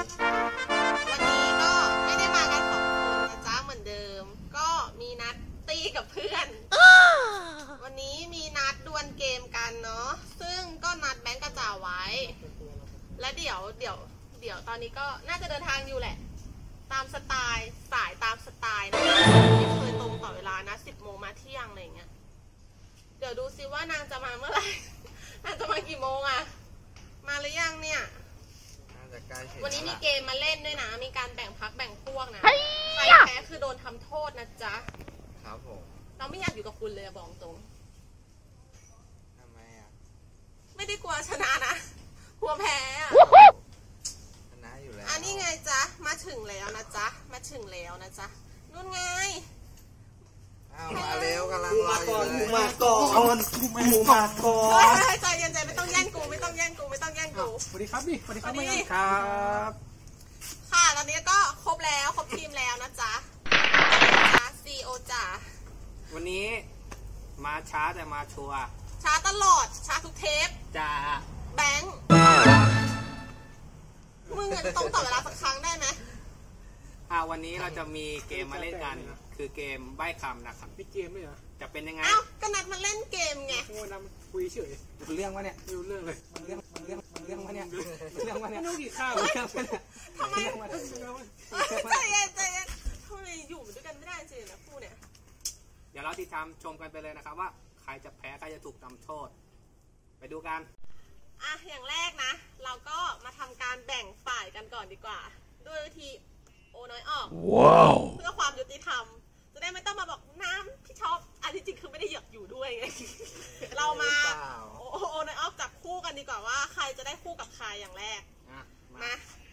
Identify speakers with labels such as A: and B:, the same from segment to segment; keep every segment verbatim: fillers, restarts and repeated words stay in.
A: นี้ก็ไม่ได้มากันสองคนนะจ๊ะเหมือนเดิมก็มีนัดตีกับเพื่อนวันนี้มีนัดดวลเกมกันเนาะซึ่งก็นัดแบงก์กระจ่าไว้และเดี๋ยวเดี๋ยวเดี๋ยวตอนนี้ก็น่าจะเดินทางอยู่แหละตามสไตล์สายตามสไตล์นะคะไม่เคยตรงต่อเวลานะสิบโมงมาเที่ยงอะไรเงี้ยเดี๋ยวดูซิว่านางจะมาเมื่อไหร่นางจะมากี่โมงอะมาหรือยังเนี่ยวันนี้มีเกมมาเล่นด้วยนะมีการแบ่งพักแบ่งพวกนะใครแพ้คือโดนทำโทษนะจ๊ะ
B: ครับผม
A: เราไม่อยากอยู่กับคุณเลยบอกตรง
B: ทำไมอ่ะ
A: ไม่ได้กลัวชนะนะกลัวแพ้อะ
B: ชนะอยู่แล้ว
A: อันนี้ไงจ๊ะมาถึงแล้วนะจ๊ะมาถึงแล้วนะจ๊ะนู่นไง
B: อ้าวมาเร็วกำลังรออยู่เลย
C: มาก่อนมูมาก่อน
A: เฮ้ยใจเย็นใจไม่ต้องแย่งกูไม่ต้องแย่งกูไม่ต้องแย่งกู
C: สวัสดีครับดิสวัสดีครับ
B: ครับ
A: ค่ะตอนนี้ก็ครบแล้วครบทีมแล้วนะจ๊ะจ๊ะซีโอจ๋า
C: วันนี้มาช้าแต่มาชัวร์
A: ช้าตลอดช้าทุกเทป
C: จ้า
A: แบงค์มึงจะต้องต่อเวลาสักครั้งได้ไหม
C: อ่าวันนี้เราจะมีเกมมาเล่นกันคือเกมใบ้คำนะครับ
D: มีเกมไหมเหรอ
C: จะเป็นยังไง
A: อ้าวก็นัดมาเล่นเกมไง
D: โอ้นำคุยเฉย
C: เรื่องวะเนี่ย
D: ไม่รู้เรื่องเลย
C: มันเรื่องมันเรื่องมันเรื่องวะเนี่ยเรื่องวะเนี่ย
D: ไม่รู้กี่ข้าว
C: เรื่องวะเนี่ย
A: ทำไมใจเย็นใจเย็นทำไมอยู่ด้วยกันไม่ได้จริงนะคู่เนี่ย
C: เดี๋ยวเราติดตามชมกันไปเลยนะครับว่าใครจะแพ้ใครจะถูกทำโทษไปดูกัน
A: อ่ะอย่างแรกนะเราก็มาทำการแบ่งฝ่ายกันก่อนดีกว่าด้วยวิธีโอน้อยออกว้าวเพื่อความยุติธรรมจะได้ไม่ต้องมาบอกน้ำพี่ช็อปอันที่จริงคือไม่ได้อยากอยู่ด้วยไงเรามาโอโอน้อยออกจับคู่กันดีกว่าว่าใครจะได้คู่กับใครอย่างแรกมา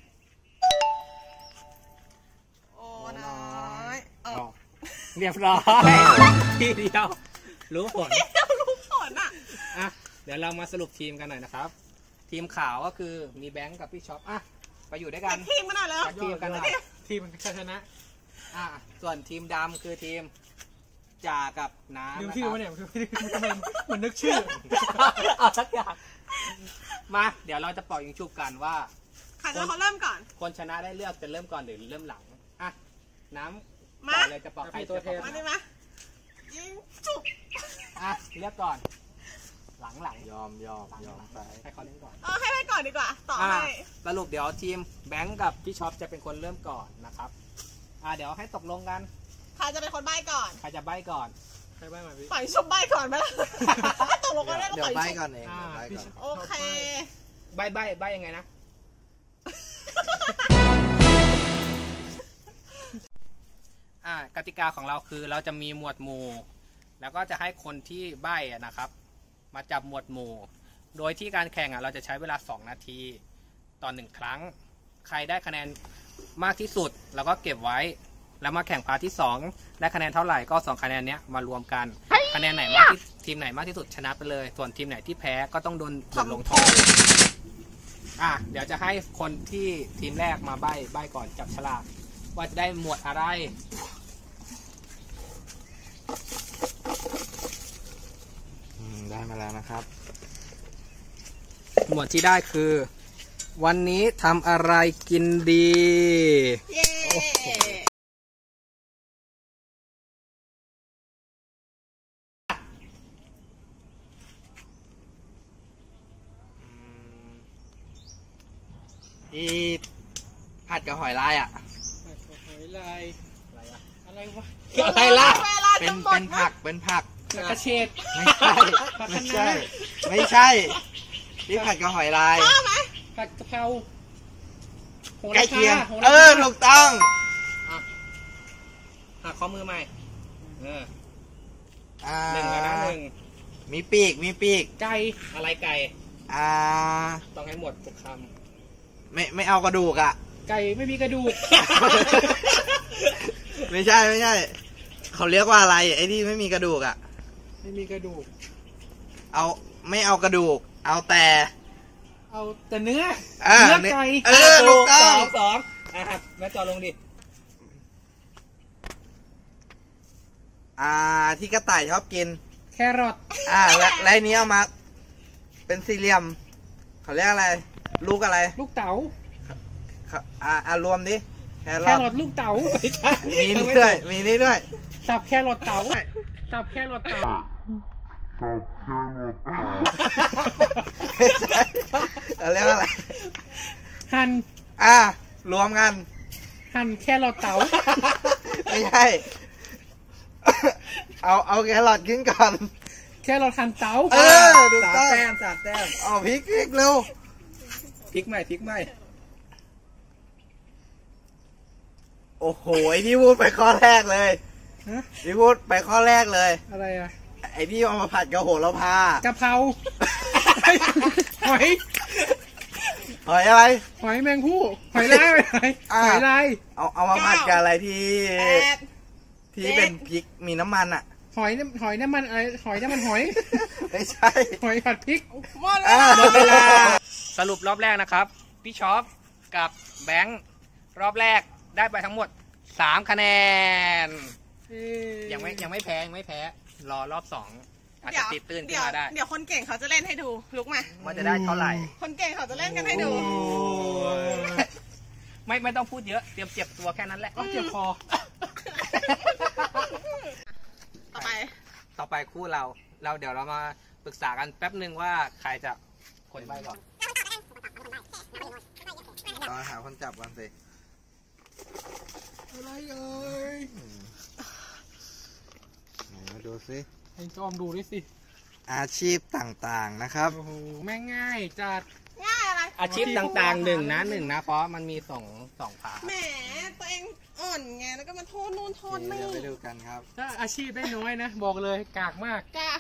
A: โอน้อยออก
C: เรียบร้อยทีเดียวรู้ผล
A: รู้ผลอ่ะ
C: อ่ะเดี๋ยวเรามาสรุปทีมกันหน่อยนะครับทีมขาวก็คือมีแบงค์กับพี่ช็อปอ่ะไปอยู่ด้วยกัน
A: ทีมกันหน่อยแล้ว
C: ทีมกันหน่อย
D: ทีมมันชนะ
C: อ่ะส่วนทีมดำคือทีมจ่ากับน้ำ
D: นะครับชื่อวะเนี่ยเหมือนนึกชื่อ
C: เอาสักอย่างมาเดี๋ยวเราจะปล่อยยิงชุบกันว่า
A: ใครจะเขาเริ่มก่อน
C: คนชนะได้เลือกจะเริ่มก่อนหรือเริ่มหลังอ่ะน้ำ
A: มา
C: เลยจะปล่อยใครตัวแทน
A: มาได้ไหมยิงชุบ
C: อ่ะเลือกก่อนหลังหลัง
B: ยอมยอมยอมไป
C: ให้เขาเล่นก่อน
A: เออให้ไปก่อนดีกว่าต่อให้
C: สรุปเดี๋ยวทีมแบงค์กับพี่ช็อปจะเป็นคนเริ่มก่อนนะครับอ่าเดี๋ยวให้ตกลงกัน
A: ใครจะเป็นคนใบ้ก่อน
C: ใครจะใบ้ก่อน
D: ใครใบ้มาพี่
A: ปล่อยชุบใบ้ก่อนไหมตกลงกันได้ก็
B: ปล่อยชุบเดี๋ยวใบ้ก่อนเอง
A: โอเค
C: ใบ้ใบ้ใบ้ยังไงนะอ่ากติกาของเราคือเราจะมีหมวดหมู่แล้วก็จะให้คนที่ใบ้นะครับมาจับหมวดหมู่โดยที่การแข่งอ่ะเราจะใช้เวลาสองนาทีต่อหนึ่งครั้งใครได้คะแนนมากที่สุดเราก็เก็บไว้แล้วมาแข่งพาร์ทที่สองได้คะแนนเท่าไหร่ก็สองคะแนนเนี้ยมารวมกันคะแนนไหนมากที่ทีมไหนมากที่สุดชนะไปเลยส่วนทีมไหนที่แพ้ก็ต้องโดนบทลงโทษอ่ะเดี๋ยวจะให้คนที่ทีมแรกมาใบ้ใบ้ก่อนจับฉลากว่าจะได้หมวดอะไร
B: ได้มาแล้วนะครับ
C: หมวดที่ได้คือวันนี้ทำอะไรกินดี
A: เย้
B: อีผัดกับหอยลายอ่ะ
D: ผัดกับหอยลายอะไรอะอะไรวะ
B: อะไรล่ะเป็นเป็นผักเป็นผัก
C: กระเฉด
B: ไม่ใช่ไม่ใช่ไม่ใช่ที่ผัดกับหอยลาย
D: ผัดกะเพรา
B: ใกล้เคียงเออถูกต้อง
C: หักข้อมือใหม่เออ
B: หนึ่ง
C: แล้วนะหนึ่ง
B: มีปีกมีปีก
C: ไก่อะไรไก่
B: อ่า
C: ต้องให้หมดทุกค
B: ำไม่ไม่เอากระดูกอ่ะ
D: ไก่ไม่มีกระดูก
B: ไม่ใช่ไม่ใช่เขาเรียกว่าอะไรไอ้ที่ไม่มีกระดูกอ่ะ
D: ไม่มีกระดูก
B: เอาไม่เอากระดูกเอาแต่
D: เอาแต่เนื้อ
B: เนื้อไก่เออถูกต้อง
C: สองสองอ่ะแม่จอลงดิ
B: อ่าที่กระต่ายชอบกิน
D: แครอท
B: อ่าและและนี้เอามาเป็นสี่เหลี่ยมเขาเรียกอะไรลูกอะไร
D: ลูกเต๋า
B: ครับอ่ะอ่ะรวมดิแค
D: แค
B: ร
D: ร
B: อ
D: อ
B: ท
D: ทลูกเต๋าไม่ใช่
B: มีนี่ด้วยมีนี่ด้วย
D: สับแครอทเต๋าสับแครอทเต๋า
B: ไม่ใช่เราเรียกว่าอะไร
D: หั่น
B: อ่ะรวมกัน
D: หั่นแครอทเต๋า
B: ไม่ใช่ เอาเอาแครอทกินก่อน
D: แครอทหั่นเต๋า
B: เออถูกต้อง
C: สามแต้มสามแต้ม
B: เอาพริกพริกเร็ว
C: พลิกใหม่พลิกใหม่
B: โอ้โหไอที่พูดไปข้อแรกเลย
D: ฮะ
B: ที่พูดไปข้อแรกเลย
D: อะไรอ่ะ
B: ไอที่เอามาผัดกับโหระพาก
D: ะเพราหอย
B: หอยอะไร
D: หอยแมงผู้หอยลายหอย
B: อ่า
D: หอยลาย
B: เอาเอามาผัดกับอะไรที่
A: แปด
B: ที่เป็นพริกมีน้ำมันอ่ะ
D: หอยน้ำหอยน้ำมันอะไรหอยน้ำมันหอย
B: ไม่ใช่
D: หอยผัดพริก
A: หมดเว
B: อ่า
A: ลา
B: หมดเวลา
C: สรุปรอบแรกนะครับ พี่ช็อปกับแบงค์รอบแรกได้ไปทั้งหมดสามคะแนน ยังไม่ยังไม่แพ้ยังไม่แพ้ รอรอบสองอาจจะติดตื่นขึ้น
A: เดี๋ยว
C: มาได้
A: เดี๋ยวคนเก่งเขาจะเล่นให้ดูลุกมา
C: ว่าจะได้เท่าไหร่
A: คนเก่งเขาจะเล่นกันให้ดู
C: ไม่ไม่ต้องพูดเยอะเตรียมเจ็บตัวแค่นั้นแหละ
D: ก็เจ็บคอ
A: ต่อไป
C: ต่อไปคู่เรา เราเดี๋ยวเรามาปรึกษากันแป๊บหนึ่งว่าใครจะคนใบก่อน
B: เราหาคนจับกันสิ
D: อะไรเอ่ย
B: ไหนมาดูสิ
D: ให้จอมดูด้วยสิ
B: อาชีพต่างๆนะครับ
D: โอ้โหแม่งง่ายจัด
A: ง่ายอะไร
C: อาชีพต่างๆหนึ่งนะหนึ่งนะเพราะมันมีสองสองพาร์ท
A: แหมตัวเองอ่อนไงแล้วก็มาโทษนู่นโทษนี่
B: เดี๋ยวไปดูกันครับ
D: ถ้าอาชีพได้น้อยนะ บอกเลยกากมาก
A: จ้า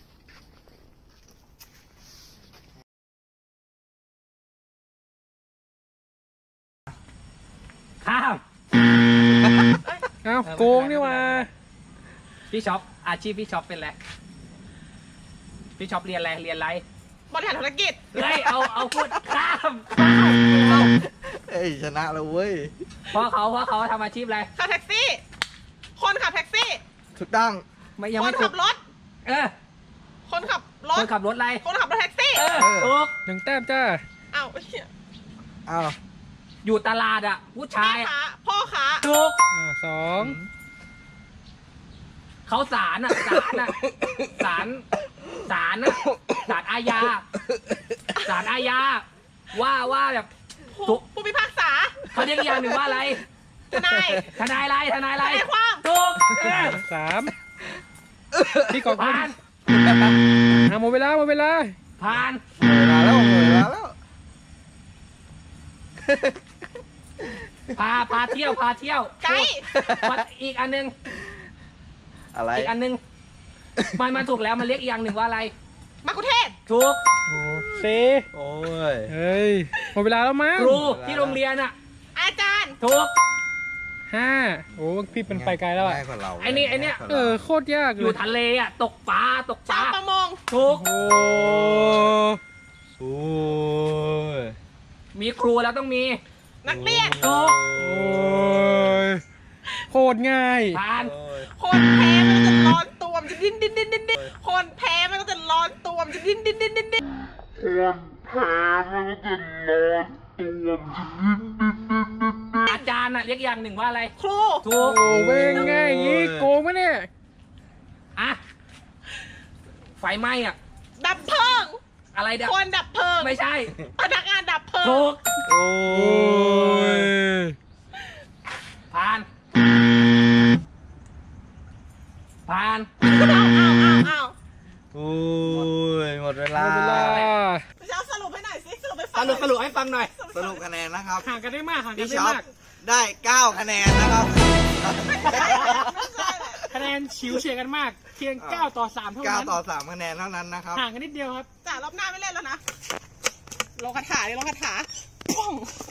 C: ข้าม
D: เอ้าโกงนี่หว่า
C: พี่ช็อปอาชีพพี่ช็อปเป็นอะไรพี่ช็อปเรียนอะไรเรียนอะไร
A: บริหารธุรกิจ
C: เฮ้ยเอาเอาพูดข้ามข้ามเอา
B: เอ้ยชนะแล้วเว้ย
C: เพราะเขาเพราะเขาทำอาชีพอะไร
A: ขับแท็กซี่ คนขับแท็กซี่
B: ถูกต้อง
C: ไม่ยัง
A: ค
C: ไม่
A: น
C: ถู
A: ขั
C: ก
A: บรถ
C: เออ
A: คนขับร
C: ค
A: ถ
C: นขับรถอะไร
A: คนขับรถแท็กซี่
C: เออถูก
D: หนึ่งแต้มจ้า
A: เอ้าเหี้ย
B: อ้าว
C: อยู่ตลาดอ่ะผู้ชา
A: แม่
C: ย
A: ค้าพ่อค้า
C: ถูก
D: อ่าสอง
C: เขาสารอ่ะสารอ่ะสารสารอ่ะสารอาญาสารอาญาว่าว่าแบบ
A: ผู้
C: ถูก
A: ผู้พิพากษา
C: เขาเรียกอีกอย่างหนึ่งว่าอะไร
A: ทนาย
C: ทนายอะไรทนายอะไร
A: ทนายความ
C: ถูกเออ
D: สามพี่กอง
C: ผ่าน
D: อ่าหมดเวลาหมดเวลา
C: ผ่าน
B: หมดเวลาแล้วหมดเวลาแล้ว
C: พาพาเที่ยวพาเที่ยว
A: ไกด์
C: ถูกอีกอันหนึง
B: อะไร
C: อีกอันหนึงมันมาถูกแล้วมันเรียกอีกอย่างหนึ่งว่าอะไร
A: มากุเทศ
C: ถูก
D: โอ้สี่
B: โอ้ย
D: เฮ้ยหมดเวลาแล้วมั้ง
C: ครูที่โรงเรียนอ่ะ
A: อาจารย์
C: ถูก
D: ห้าโอ้พี่เป็นไปไกลแล้วอ่ะ
B: ง่ายกว่าเรา
C: ไอ้นี่ไอ้เนี่ย
B: ง่ายกว่า
D: เอ
B: รา
D: อโคตรยาก
C: อ
D: เล
C: ยู่
D: ย
C: ทะเลอ่ะตกปลาตกป
A: ชา
C: ลาว
A: ประมง
C: ถูก
D: โอ้
B: โอ้ย
C: มีครูแล้วต้องมี
A: นักเรียน
C: ถูก
D: โอ้ยโคตรง่าย
C: ผ่าน
B: โอ้ย
A: คนแพ้มันก็จะร้อนตัวมันจะดิ้นดิ้นดิ้นดิ้นดิ้นคนแพ้มันก็จะร้อนตัวมันจะดิ้นดิ้นดิ้นดิ้นดิ้น
C: อาจารย์อ่ะเรียกอีกอย่างหนึ่งว่าอะไร
A: ครู
C: ถูก
D: โอ้เป็นไงอย่างงี้โกงไหมเนี่ย
C: อ่ะไฟไหม้อ่ะ
A: ดับเพลิง
C: อะไรเด้อ
A: คนดับเพลิง
C: ไม่ใช่
A: พนักงานดับเพลิง
C: ถูก
B: โอ้
D: โอ้ย
C: ผ่านผ่าน
A: เอาเอาเอาเอา
B: โอ้ยหมดเว
D: หม
B: ลา
D: ดเวลา
A: พี่ชอบสรุปให้หน่อยสิสรุปให้
C: ส
A: ฟัง
C: รุปสรุปให้ฟังหน่อย
B: สรุปคะแนนนะครับ
D: ห่างกันได้มากห่างกัน
B: พี่
D: ได้
B: ช็อป
D: มาก
B: ได้เก้าคะแนนนะครับ
A: ไม่ใช่แหละ
D: คะแนนฉิวเฉียดกันมาก เพียงเก้าต่อสามเท่า
B: เก้า
D: นั้น
B: ต่อสามคะแนนเท่านั้นนะครับ
D: ห่างกันนิดเดียวครับ
A: จ่ารอบหน้าไม่เล่นแล้วนะลงคาถาดิลงคาถาป้อง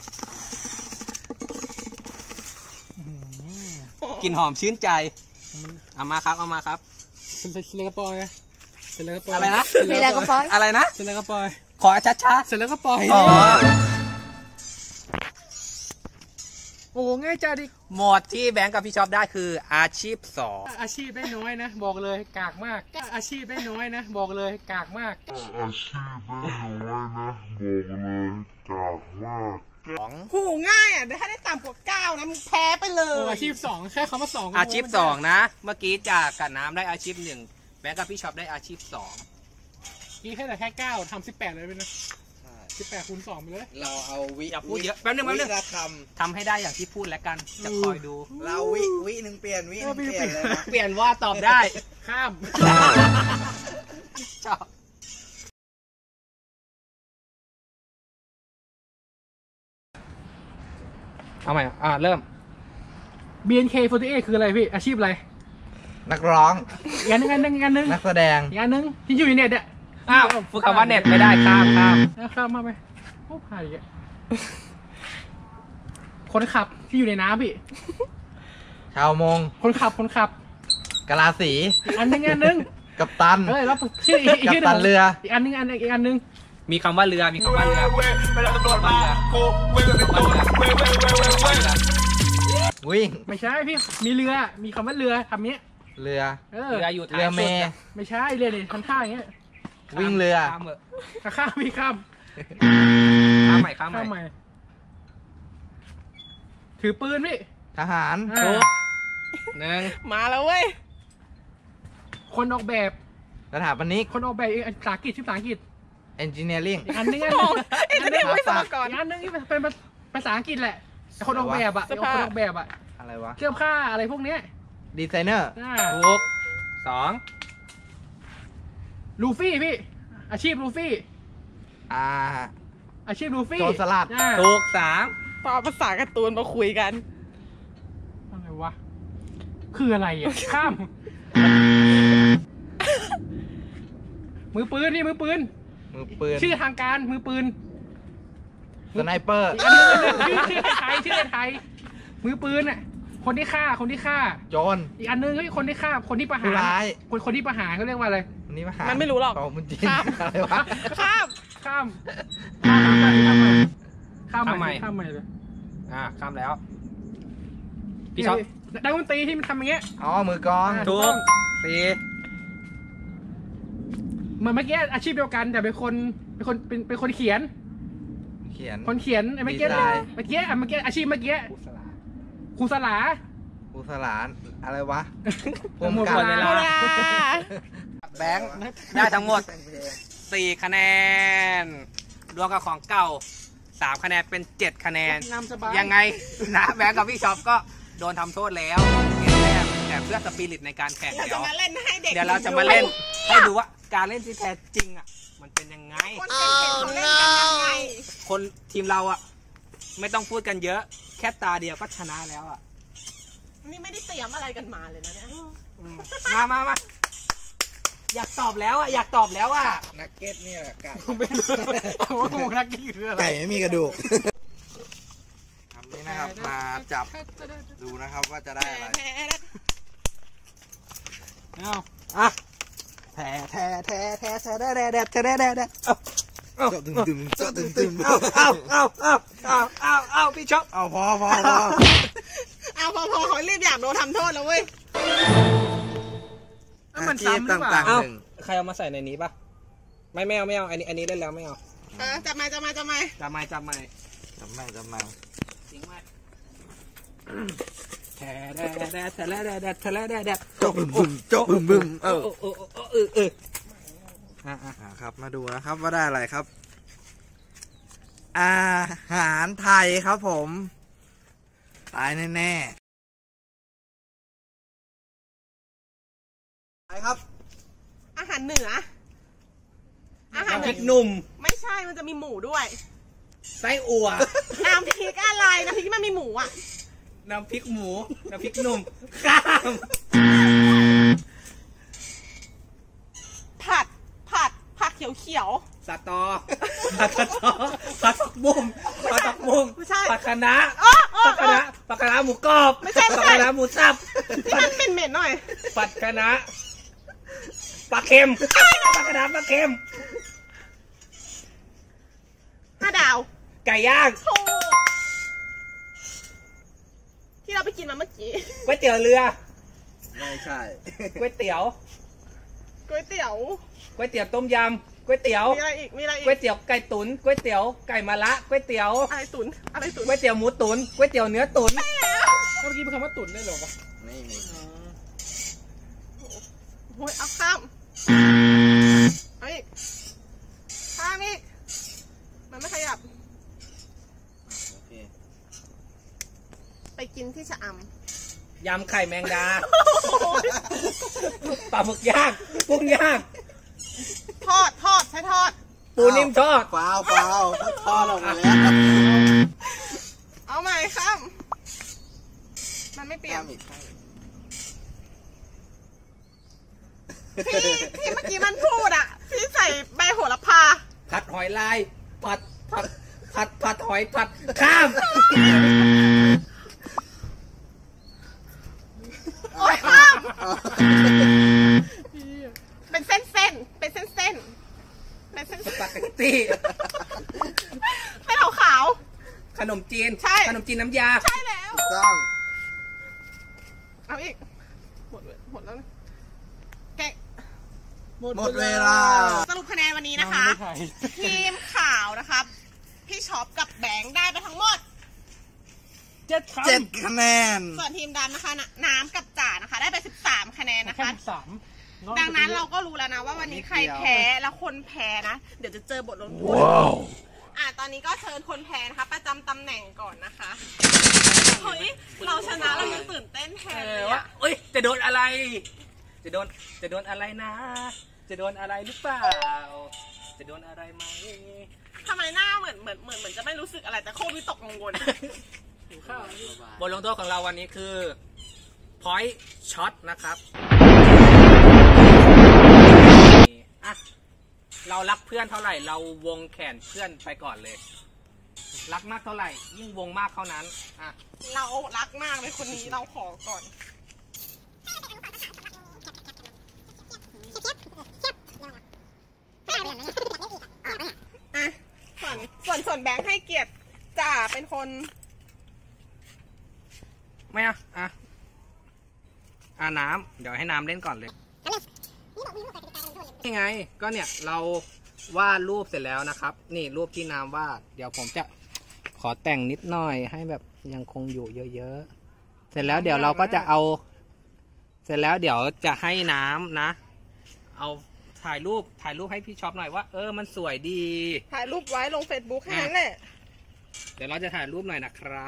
C: กลิ่นหอมชื่นใจ เอามาครับเอามาครับ
D: เป็นเสร็จแล้วก็ปล่อยเสร็จแล้วก็ปล่อย
C: อะไรนะ
D: เสร็จแล้วก็ปล่อย
C: อะไรนะ
D: เสร็จแล้วก็ปล่อย
C: ขอชัดช้า
D: เสร็จแล้วก็ปล่อย
C: ๆอ๋อ
D: โอ้ง่ายจัดดิ
C: หมวดที่แบงก์กับพี่ช็อปได้คืออาชีพสอง
D: อาชีพได้น้อยนะ บอกเลยกากมาก อาชีพได้น้อยนะ บอกเลยกากมาก
E: อาชีพได้น้อยนะบอกเลยกากมาก
B: สอง
A: หูง่ายอ่ะถ้าได้ต่ำกว่าเก้านะมึงแพ้ไปเล
D: เออย อาชีพสองแค่คำว่าสอง
C: อาชีพสองนะ เมื่อกี้จากกับน้ำได้อาชีพหนึ่งแบงค์กับพี่ช็อปได้อาชีพสอง
D: นี่แค่แต่แค่เก้าทำสิบแปดเลยไปนะสิบแปดคูณสองไปเลย
B: เราเอาวิ
C: อย่าพูดเยอะแป๊บนึงแป๊บนึง
B: วิละค
C: ทำให้ได้อย่างที่พูดแล้วกันจะคอยดู
B: ำเราวิวิหนึ่งเปลี่ยนวิหนึ่งเปลี่ยนเลยนะ
C: เปลี่ยนว่าตอบได้
D: ข้าม
C: ชอบเอาใหม่อ่าเริ่ม
D: บี เอ็น เค สี่สิบแปด คืออะไรพี่อาชีพอะไร
B: นักร้อง
D: อีกอันหนึงอันหนึงอีกอันหนึง
B: นักแสดง
D: อีกอันหนึงที่อยู่ในเน็ตเนี่ย
C: อ้าวฝึกคำว่าเน็ตไม่ได้ข้ามข้าม
D: เอาข้ามมาไปโอ้ผ่านอีกอะคนขับที่อยู่ในน้ำพี่
B: ชาวมง
D: คนขับคนขับ
B: กะลาสี
D: อีกอันหนึงอีกอันหนึง
B: กัปตัน
D: เฮ้ยแล้วชื่ออีกอีก
B: กัป
D: ชื่อห
B: ตั
D: นึ่
B: น
D: ง
B: เรือ
D: อีกอันหนึงอันอีกอันหนึง
C: มีคำว่าเรือมีคำว่าเรือ
B: วิ่ง
D: ไม่ใช่พี่มีเรือมีคำว่าเรือทำเนี้ย
B: เรือ
D: เออ
C: เรืออยู่ท้าย
B: เรือเม
C: สุด
B: ย์
C: อะ
D: ไม่ใช่เรือเนี่ยทำท่าอย่างเงี้ย
B: วิ่งเรือ
C: ข้ามเหอะ
D: อ่ะข้ามพี่ข้าม
C: ข้ามใหม่ข้ามให
D: ข้ามให
C: ม่
D: ม่ถือปืนพี่
B: ทหาร
D: อ่า
C: ถูกหนึ่ง
A: มาแล้วเว้ย
D: คนออกแบบ
B: สถาปนิก
D: คนออกแบบอีกภาษาอังกฤษชื่อภาษาอังกฤษ
B: engineering
D: อีกอันนึงอัน
A: โอ้
D: นึง
A: ไอ้จะได้ไว้สมัครก่อน
D: อีกอันนึงที่เป็นภาษาอังกฤษแหละไอ้คนออกแบบอะ
A: เสื้อผ้า
D: คนออกแบบอะ
B: อะไรวะ
D: เสื้อผ้าอะไรพวกเนี้ย
B: ดีไซเนอร์
D: อ่า
C: ถูกสอง
D: ลูฟี่พี่ อาชีพลูฟี่
B: อ่า
D: อาชีพลูฟี่
B: โจรสลัด
D: อ่า
C: ถูกสาม
A: ต่อภาษาการ์ตูนมาคุยกัน
D: อะไรวะคืออะไรอ่ะข้าม มือปืนนี่มือปืน
B: มือปืน
D: ชื่อทางการมือปืน
B: สไนเปอร์
D: อีกอันนึงชื่อชื่อไทยชื่อไทยมือปืนอ่ะคนที่ฆ่าคนที่ฆ่า
B: โจร
D: อีกอันนึงเฮ้ยคนที่ฆ่าคนที่ประหาร
B: ผู้ร้าย
D: คนคนที่ประหารเขาเรียกว่าอะไร
B: วันนี้มาหา
A: มันไม่รู้หรอก
B: เป่าบุญจีน
A: ข้าม
B: อะไรวะ
A: ข้าม
D: ข้ามข้ามไปข้ามไปข้ามไปข้ามไปเลย
C: อ่าข้ามแล้วพี่ช็อป
D: นักดนตรีที่มันทำอย่างเงี้ย
B: อ๋อ มือกลอง
C: ถูกสี่
D: เหมือนเมื่อกี้อาชีพเดียวกันแต่เป็นคนเป็นคนเป็นเป็นคนเขียน
B: เขียน
D: คนเขียนไอ้เมื่อกี้
B: ดีไซน์
D: เมื่อกี้อ่ะเมื่อกี้อาชีพเมื่อกี้
C: อุสลา
D: ครูสลา
B: อุสลานอะไรวะ
D: หมด
B: ก
D: เว
B: ล
D: ลา
A: เวลา
C: แบงค์ได้ทั้งหมดสี่คะแนนรวมกับของเก่าสามคะแนนเป็นเจ็ดคะแนน
D: นำสบาย
C: ยังไงนะแบงค์กับพี่ช็อปก็โดนทำโทษแล้วเกมแรกแต่เพื่อสปิริตในการแข่ง
A: เรา
C: เดี๋
A: จะ
C: ยว
A: มาเล่นให้เด็ก
C: เดี๋ยวเราจะมาเล่นให้ดูว่าการเล่นที่แท้จริงอ่ะมันเป็นยังไง
A: คนเก่งๆเขาเล่นกันยังไง
C: คนทีมเราอ่ะไม่ต้องพูดกันเยอะ แค่ตาเดียวก็ชนะแล้วอ่ะ
A: นี่ไม่ได้เตรียมอะไรกันมาเลยนะเนี่ย
C: อืมมามามาอยากตอบแล้วอ่ะอยากตอบแล้วอ่ะ
B: นักเก็ตเนี่ยไก่
D: ว่าหมูนักกินคืออะไร
B: ไก่ไม่มีกระดูกครับนี่นะครับ มาจับดูนะครับว่าจะได้อะไร
D: เอา
C: อ่ะ
B: แท้แท้แท้แท้แท้แท้แท้แท้แท้แท้แท้เอาตึงตึงตึงตึง
C: เอาเอาเอาเอาเอาเอาเอาพี่ช็อป
B: เอาพอพอพอ
A: เอาพอพอเขารีบอยากโดนทำโทษแล้วเว้ย
D: เอามันซ้ำหรือเปล่า
B: ๆ
C: เอา
B: หนึ่ง
C: ใครเอามาใส่ในนี้ปะไม่ไม่เอาไม่เอาอันนี้อันนี้เล่นแล้วไม่เอา
A: เออจับมาจับมาจับมา
C: จำไม่จำไม่
B: จำไม่จำไม่
C: จริงไหมแท้แท้แท้แท้แท้แท้แท้แท้แท้แท้
B: โจ๊ะบึ้มบึ้มโจ๊ะบึ้มบึ้มเออ
C: เออเออเออเออเอออ่ะอ่ะ
B: อ่าครับ มาดูนะครับว่าได้อะไรครับ อาหารไทยครับผม ตายแน่ๆไปครับ
A: อาหารเหนือ อาหาร
C: น้ำพริกหนุ่ม
A: ไม่ใช่มันจะมีหมูด้วย
C: ไส้อั่ว
A: น้ำพริกอะไรน้ำพริกที่มันมีหมูอ่ะ
C: น้ำพริกหมู น้ำพริกหนุ่ม ข้าม
A: ผัดผัดผักเขียวเขียว
C: สตอผัดสตอผัดผักบุ้งผัดผักบุ้ง
A: ไม่ใช่
C: ผัดคะน้า
A: อ๋ออ๋อ
C: ผัดคะน้าผัดคะน้าหมูกรอบ
A: ไม่ใช่ไม่
C: ผัด
A: ใช่
C: คะน้าหมูสับ
A: ที่มันเป็นเหม็นๆหน่อย
C: ผัดคะน้าปลาเค็มผัดคะน้าปลาเค็ม
A: ห้าดาว
C: ไก่ย่าง
A: ถูกที่เราไปกินมาเมื่อกี้
C: ก๋วยเตี๋ยวเรือ
B: ไม่ใช่
C: ก๋วยเตี๋ยว
A: ก๋วยเตี๋ยว
C: ก๋วยเตี๋ยวต้มยก๋วยเตี๋ยว
A: มีอะไรอีกมีอะไรอีก
C: ก๋วยเตี๋ยวไก่ตุ๋นก๋วยเตี๋ยวไก่มะระก๋วยเตี๋ยว
A: อะไรตุ๋นอะไรตุ๋น
C: ก๋วยเตี๋ยวหมูตุ๋นก๋วยเตี๋ยวเนื้อตุ๋น
D: เมื่อกี้เป็นคำว่าตุ๋นได้หรอวะ
B: นี่นี่
A: โอ้ยเอาข้ามเอาอีกข้ามอีกมันไม่ขยับ
B: โอเค
A: ไปกินที่ชะอ
C: ยำไข่แมงดาปลาหมึกย่างกุ้งย่าง
A: ำทอดทอดใช้ทอด
C: ปูนิ่มทอด
B: ฟาวฟาวทอดออกมาแล้ว
A: เอาใหม่ข้ามมันไม่เปลี่ยน
B: ข้ามอีกข้ามอีก
A: ที่ที่เมื่อกี้มันพูดอ่ะที่ใส่ใบโหระพา
C: ผัดหอยลายผัดผัดผัดผัดหอยผัดข้าม
A: โอ้ยข้ามเป็นเส้นเส้นๆเป็นเส้นเส้นๆเป็นเส้น
C: สปาเกตตี้
A: เส้นขาว
C: ขนมจีน
A: ใช่
C: ขนมจีนน้ำยา
A: ๆใช่แล้ว
B: ถูกต้อง
A: เอาอีกหมดเลยหมดแล้วนะแกะ
B: หมดเวลา
A: สรุปคะแนนวันนี้นะคะ ทีมขาวนะครับ พี่ช็อปกับแบงค์ได้ไปทั้งหมด
D: เจ็ดคำ
B: เจ็ดคะแนน
A: ส่วนทีมดำนะคะนน้ำกับจ่านะคะ ได้ไปสิบสามคะแนนนะ
D: แค่
A: คะ
D: สิบสาม
A: ดังนั้นเราก็รู้แล้วนะว่าวันนี้ใครแพ้แล้วคนแพ้นะ เดี๋ยวจะเจอบทลงโทษ
D: ว้าว
A: อ่ะตอนนี้ก็เชิญคนแพ้นะคะ ประจำตำแหน่งก่อนนะคะเฮ้ยเราชนะเรายังตื่นเต้นแทน
C: เอ
A: เล
C: อย ว่า
A: อะ
C: เอ้ยจะโดนอะไร จะโดนจะโดนอะไรนะ จะโดนอะไรหรือเปล่า จะโดนอะไรไหม
A: ทำไมหน้าเหมือนเหมือนเหมือนเหมือนจะไม่รู้สึกอะไรแต่โคตรวิตกกังวล
C: บทลงโทษของเราวันนี้คือ point shot นะครับอ่ะเรารักเพื่อนเท่าไหร่ เราวงแขนเพื่อนไปก่อนเลย รักมากเท่าไหร่ ยิ่งวงมากเท่านั้นอ่ะ
A: เรารักมากเลยคนนี้เราขอก่อน อ่ะส่วนส่วนส่วนแบงค์ให้เกียรติจ่าเป็นคน
C: ไม่อ่ะอ่ะอ่ะน้ำเดี๋ยวให้น้ำเล่นก่อนเลยนี่ไง ก็เนี่ยเราวาดรูปเสร็จแล้วนะครับ นี่รูปที่น้ำวาด เดี๋ยวผมจะขอแต่งนิดหน่อยให้แบบยังคงอยู่เยอะๆ เสร็จแล้วเดี๋ยวเราก็จะเอา เสร็จแล้วเดี๋ยวจะให้น้ำนะ เอาถ่ายรูปถ่ายรูปให้พี่ช็อปหน่อยว่าเออมันสวยดี
A: ถ่ายรูปไว้ลง Facebook แค่นั้นแหละ
C: เดี๋ยวเราจะถ่ายรูปหน่อยนะครับ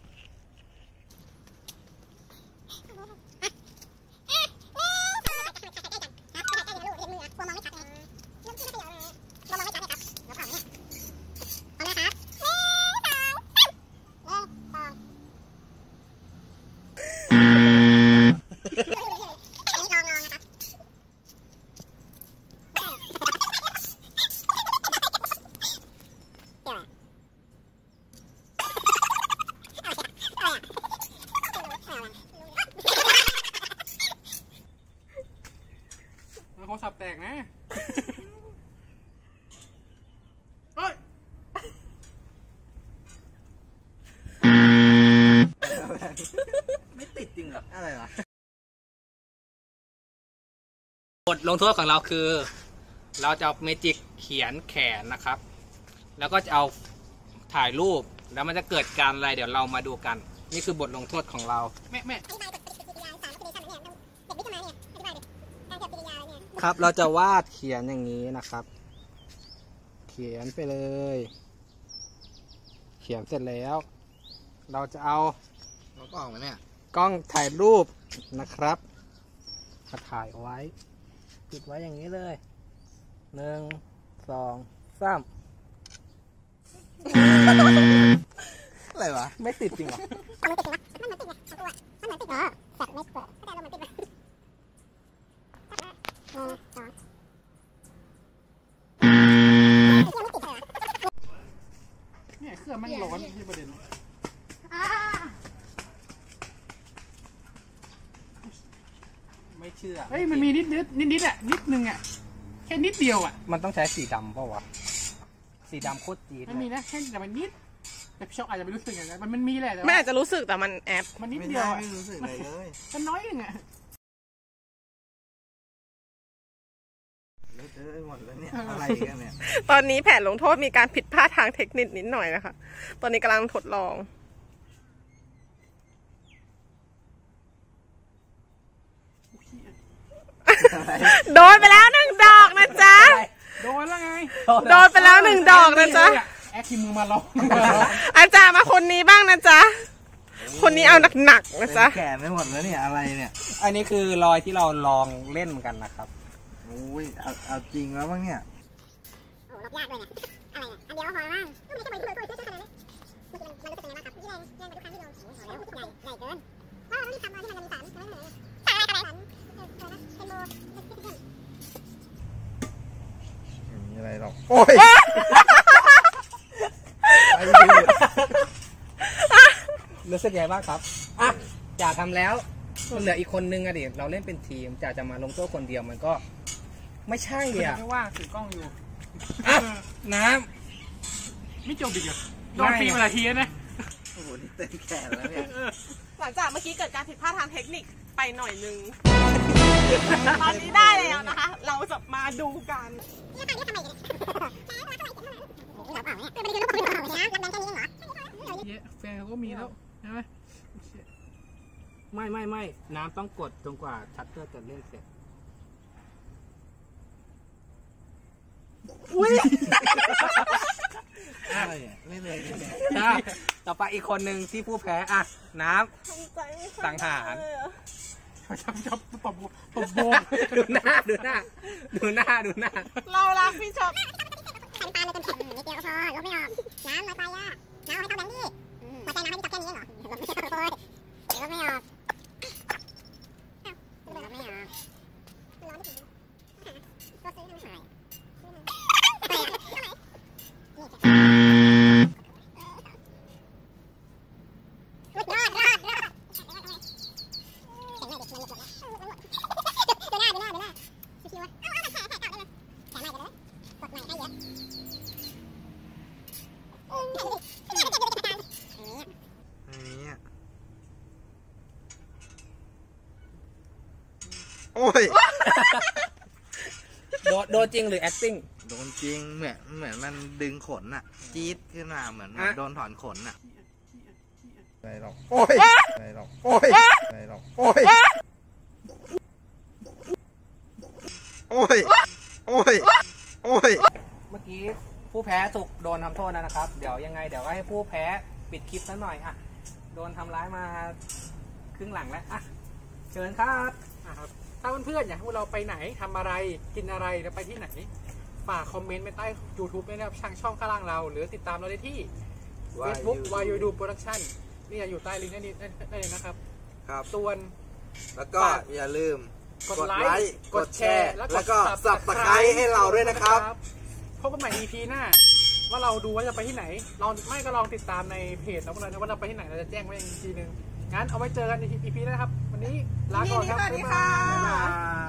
D: โทรศัพท์แตกนะเฮ้ย
C: ไม่ติดจริงเหรอ
B: อะไรวะ
C: บทลงโทษของเราคือ เราจะเอาเมจิกเขียนแขนนะครับ แล้วก็จะเอาถ่ายรูปแล้วมันจะเกิดการอะไรเดี๋ยวเรามาดูกัน นี่คือบทลงโทษของเรา
D: แม่แม่
C: ครับเราจะวาดเขียนอย่างนี้นะครับ เขียนไปเลย เขียนเสร็จแล้ว เราจะเอา
B: เราก็ออกมาเนี่ย
C: กล้องถ่ายรูปนะครับมาถ่ายเอาไว้ติดไว้อย่างนี้เลยหนึ่งสองสาม
B: อะไรวะ
C: ไม่ติดจริงเหรอ
D: เนี่ยเครื่องแม่งร้อนที่ประเด็น
C: ไม่เชื่อ
D: เฮ้ยมันมีนิดนิดนิดนิดอ่ะนิดนึงอ่ะแค่นิดเดียวอ่ะ
C: มันต้องใช้สีดำเปล่าวะสีดำโคตรจี๊ด
D: มันมีนะแค่แต่มันนิดแต่พี่ชอบอาจจะไม่รู้สึกอย่างนั้นมันมันมีแหละแต่
A: ไม่
D: ว่า
A: อาจจะรู้สึกแต่มันแอบ
D: มันนิด
B: ไม่
D: เดีย
B: ได้
D: วอะ
B: ไม่รู้สึกอะไรเลย
D: มันน้อยนึงอ่ะ
B: เลอะเทอะไปหมดแล้วเนี่ยเนี่ยอะไรกันเนี่ย
A: ตอนนี้แผนลงโทษมีการผิดพลาดทางเทคนิคนิดหน่อยนะคะ ตอนนี้กำลังทดลอง โดนไปแล้วหนึ่งดอกนะจ๊ะ
D: โดนแล้วไง
A: โดนไปแล้วหนึ่งดอกนะจ๊ะ
D: แอคทีมือมาลอง
A: อาจารย์มาคนนี้บ้างนะจ๊ะ คนนี้เอาหนักๆนะจ๊ะ
B: แก่ไม่หมดแล้วเนี่ยอะไรเนี่ย
C: อันนี้คือรอยที่เราลองเล่นกันนะครับ
B: โอ้ยเอาเอาจริงแล้วบ้างเนี่ย
E: โอ้ลบยากด้วยเนี่ยอะไรเนี่ยอันเดียวก็พอมั้งก็ไม่ใช่ใบที่เบอร์ตัวเยอะขนาดนี้มันมันรู้สึกยังไงบ้างครับที่แรงแรงกว่าทุกครั้งที่โดนโอ้โหแล้วใหญ่ใหญ่เกินเพราะเราต้องรีบทำตอนที่มันยังมีสารไม่เหลือสารอะไรสารเป็นโมเป็น
B: ไม่มีอะไรหรอกโอ้ยไอ้ดู
C: รู้สึกยังไงบ้างครับอ่ะจ่าทำแล้วมันเหลืออีกคนนึงอะดิเราเล่นเป็นทีมจ่าจะมาลงโทษคนเดียวมันก็ไม่ใช่อ่ะ
D: ไม่ว่าถือกล้องอยู่
C: อ่ะน้
D: ไม่จบอีกเหรอโดนฟรีมาหลายทีแล้วนะ
B: โอ้โหนี่เต้นแขนแล้วเนี่ย
A: หลังจากเมื่อกี้เกิดการผิดพลาดทางเทคนิคไปหน่อยนึง ตอนนี้ได้แล้วนะคะ เราจะมาดูกัน
E: ที่ทำได้ทำไมกันเนี่ยแล้วเราเขียนมาเราไม่ได้รู้ว่าคุณบอกเลยนะรับแบงค์แค่นี้เองเหรอ
D: เยอะแฟนเขาก็มีแล้วใช่ไหม
C: ำไม่ไม่ไม่น้ำต้องกดจนกว่าชัตเตอร์จะเล่นเสร็จ
B: อะไรเนี่ยไม่เลยเนี่ย
C: อ่ะต่อไปอีกคนนึงที่ผู้แพ้อ่ะน้ำสังหาร
D: ชอบชอบตบตบโบ
C: ดูหน้าดูหน้าดูหน้าดูหน้า
A: เรารักพี่ชอบ
E: ทำตามเลยเต็มที่นิดเดียวก็พอลบไม่ออกน้ำลอยไปอ่ะน้ำเอาให้เท่าแบงค์ดิหัวใจน้ำให้จับแค่นี้เองเหรอลบไม่ออกเลยลบไม่ออกลบไม่ออกร้อนดิก็ซื้อน้ำหายไปอ่ะทำไมนี่จะรอดรอดรอดเห็นไหมดิมันหลุดแล้วดูหน้าดูหน้าดูหน้าชิวๆวะเอาเอาแผลแผลเก่าได้เลยแผลใหม่กันเลยกดใหม่ให้เยอะโอ้ยอันนี้
B: อย่างเงี้ยโอ้ย
C: โดนโดนจริงหรือ acting
B: โดนจริงเหมือนเหมือนมันดึงขนอะจี๊ดขึ้นมาเหมือนมัน
C: อ่ะ
B: โดนถอนขนอะอะไรหรอกโอ้ยอะไรหรอกโอ้ยอะไรหรอกโอ้ยโอ้ยโอ้ยโอ้ย
C: เมื่อกี้ผู้แพ้ถูกโดนทำโทษนะครับ เดี๋ยวยังไงเดี๋ยวให้ผู้แพ้ปิดคลิปซะหน่อยอ่ะโดนทำร้ายมาครึ่งหลังแล้วอ่ะเชิญครับ
D: อ่ะครับถ้าเพื่อนๆอยากให้พวกเราไปไหนทำอะไรกินอะไรแล้วไปที่ไหนฝากคอมเมนต์ไว้ใต้ YouTube ด้วยนะครับทางช่องข้างล่างเรา หรือติดตามเราได้ที่ Facebook วาย ยู ดู Production นี่อยู่ใต้ลิงก์ได้ได้เลยนะครับ
B: ครับ
D: ส่วน
B: แล้วก็อย่าลืม
D: กดไลค์กดแชร์
B: แล้วก็สับตะไคร้ให้เราด้วยนะครับ
D: พบกันใหม่ อี พี หน้า ว่าเราดูว่าจะไปที่ไหนลองไม่ก็ลองติดตามในเพจเราเลยนะว่าเราไปที่ไหนเราจะแจ้งไว้อีกทีนึงงั้นเอาไว้เจอกันใน อี พี หน้าครับ วันนี้ลาก่อนครับ
A: สวัสดีค่ะ
D: บ๊ายบาย